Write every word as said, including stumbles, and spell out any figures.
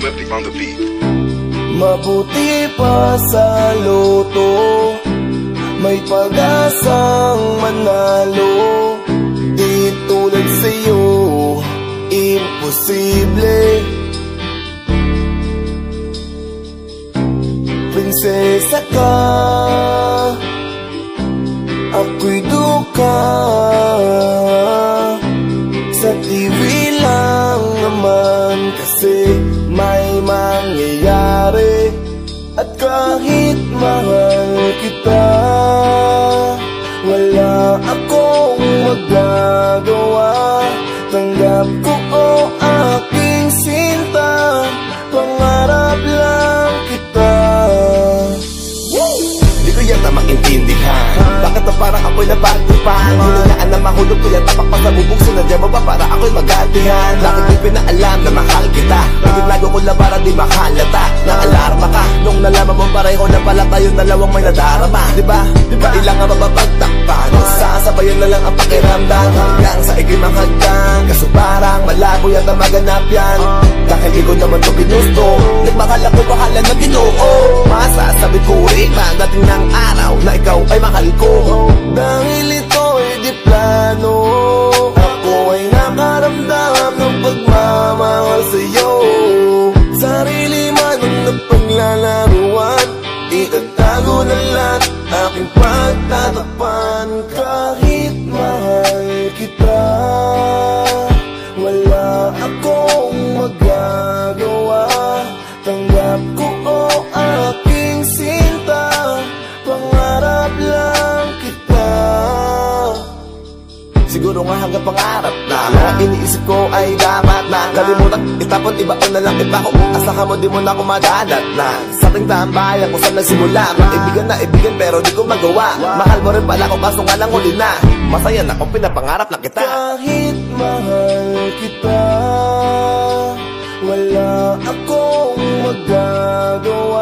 Swifty on the beat. Mabuti pa sa loto, may pag-asang manalo. Di tulad sa'yo, imposible. Prinsesa ka, ako'y duka. Sa T V lang naman kasi may mangyayari. At kahit mahal kita, wala akong magagawa. Tanggap ko o aking sinta, pangarap lang kita. Di ko yata maintindihan bakit na parang ako'y napagtipan. Hiningaan na mahulog ko yung tapak pa sa bubog. Sinadya mo ba para ako'y magantihan? Bakit di pinaalam na mahal kita? Pinaglago ko lang para di makalata. Naalarma ka nung nalaman mo pareho na pala tayong dalawang may nadarama. Diba? Diba ilang nga mapapagtakpan? Sasabayan na lang ang pakiramdam hanggang sa iklimang hagdan. Kaso parang malabo yata maganap yan. Dahil ikaw naman to ginusto, nagmakala ko bahala na Ginoo. Masasabi ko rin pagdating ng araw na ikaw ay mahal ko. Dahil ito ay di plano, ako ay nakaramdam ng pagmamahal sa'yo. Sarili man ang napaglalaruan, itatago na lang aking pagtatakpan. Kahit mahal kita, wala akong magagawa. Tanggap ko o aking sinta, pangarap lang kita. Siguro nga hanggang pangarap na mga iniisip ko ay dapat na kalimutan, itapon, ibaon na lang iba ko. Asahan mo di mo na ako madadat na sa ating tambayan kung saan nagsimula. Maibigan na ibigan pero di ko magawa. Mahal mo rin pala ko kaso nga lang uli na. Masaya na kung pinapangarap na kita. Kahit mahal kita, wala akong magagawa.